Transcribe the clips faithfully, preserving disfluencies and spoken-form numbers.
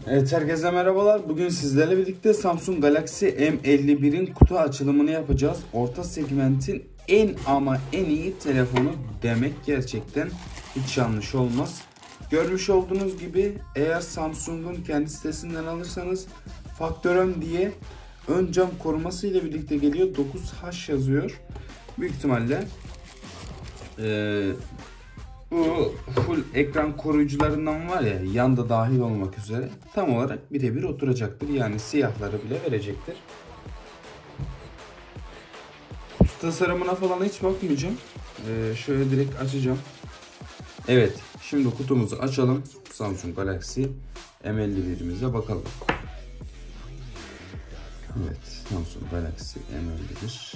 Evet, herkese merhabalar. Bugün sizlerle birlikte Samsung Galaxy M elli bir'in kutu açılımını yapacağız. Orta segmentin en ama en iyi telefonu demek gerçekten hiç yanlış olmaz. Görmüş olduğunuz gibi eğer Samsung'un kendi sitesinden alırsanız Faktör diye ön cam koruması ile birlikte geliyor. dokuz H yazıyor. Büyük ihtimalle Ee, bu full ekran koruyucularından var ya, yanda dahil olmak üzere tam olarak birebir oturacaktır. Yani siyahları bile verecektir. Kutu tasarımına falan hiç bakmayacağım. Ee, şöyle direkt açacağım. Evet, şimdi kutumuzu açalım. Samsung Galaxy M elli bir'imize bakalım. Evet, Samsung Galaxy M elli bir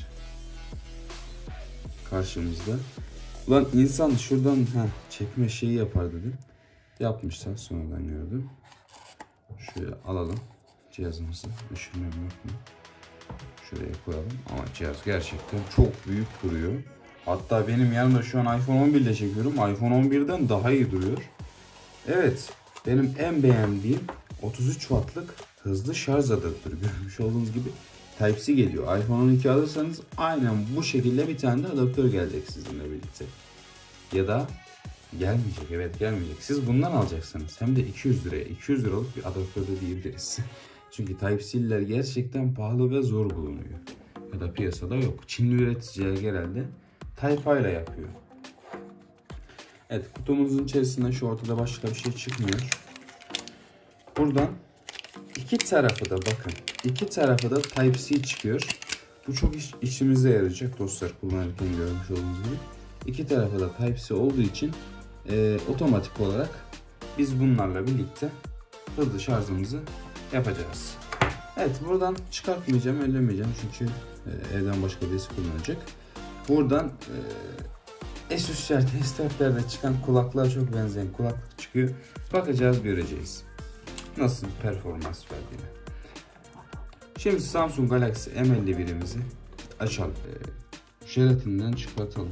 karşımızda. Ulan insan şuradan ha çekme şeyi yapar dedim. Yapmışlar, sonradan gördüm. Şöyle alalım cihazımızı. Düşürmem yok mu? Şuraya koyalım. Ama cihaz gerçekten çok büyük duruyor. Hatta benim yanımda şu an iPhone on bir ile çekiyorum. iPhone on bir'den daha iyi duruyor. Evet, benim en beğendiğim otuz üç wattlık hızlı şarj adaptörü. Görmüş olduğunuz gibi Type-C geliyor. iPhone on iki alırsanız aynen bu şekilde bir tane de adaptör gelecek sizinle birlikte. Ya da gelmeyecek. Evet, gelmeyecek. Siz bundan alacaksınız. Hem de iki yüz liraya. iki yüz liralık bir adaptör de diyebiliriz. Çünkü Type-C'ler gerçekten pahalı ve zor bulunuyor. Ya da piyasada yok. Çinli üreticiler genelde Type-A ile yapıyor. Evet, kutumuzun içerisinde şu ortada başka bir şey çıkmıyor. Buradan İki tarafı da bakın. İki tarafı da Type-C çıkıyor. Bu çok iş, işimize yarayacak dostlar, kullanırken görmüş olduğunuz gibi. İki tarafı da Type-C olduğu için e, otomatik olarak biz bunlarla birlikte hızlı şarjımızı yapacağız. Evet, buradan çıkartmayacağım, ellemeyeceğim çünkü e, evden başka birisi kullanacak. Buradan e, S üç'ler, S dört'lerde çıkan kulaklığa çok benzeyen kulaklık çıkıyor. Bakacağız, göreceğiz nasıl bir performans verdiğini. Şimdi Samsung Galaxy M elli bir'imizi açalım. Ee, jelatinden çıkartalım.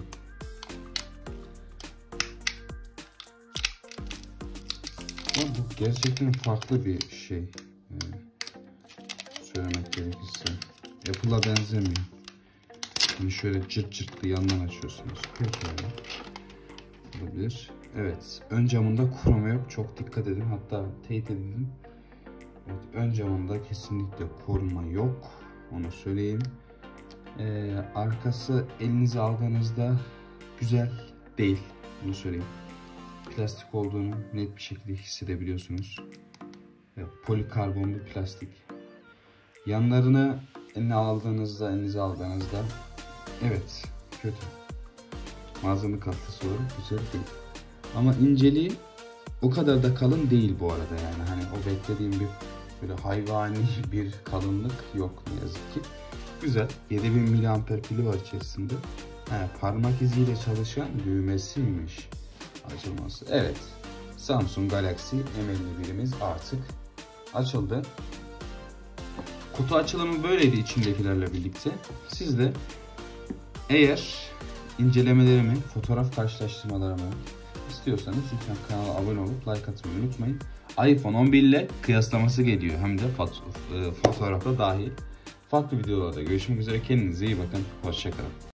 Ya bu gerçekten farklı bir şey. Ee, söylemek gerekirse. Apple'a benzemiyor. Şimdi şöyle cırt cırtlı yandan açıyorsunuz. Şöyle. Olabilir. Evet, ön camında kuruma yok. Çok dikkat edin. Hatta teyit edin. Evet, ön camında kesinlikle koruma yok. Onu söyleyeyim. Ee, arkası elinize aldığınızda güzel değil. Onu söyleyeyim. Plastik olduğunu net bir şekilde hissedebiliyorsunuz. Evet, polikarbon bir plastik. Yanlarını eline aldığınızda, elinize aldığınızda evet, kötü. Malzeme kalitesi olarak güzel değil. Ama inceliği o kadar da kalın değil bu arada, yani hani o beklediğim bir böyle hayvani bir kalınlık yok ne yazık ki. Güzel. yedi bin miliamper pili var içerisinde. He, parmak iziyle çalışan düğmesiymiş açılması. Evet, Samsung Galaxy M elli bir'imiz artık açıldı. Kutu açılımı böyleydi içindekilerle birlikte. Siz de eğer incelemelerimi, fotoğraf karşılaştırmalarımı istiyorsanız lütfen kanala abone olup like atmayı unutmayın. iPhone on bir ile kıyaslaması geliyor, hem de fotoğrafta dahil. Farklı videolarda görüşmek üzere. Kendinize iyi bakın. Hoşça kalın.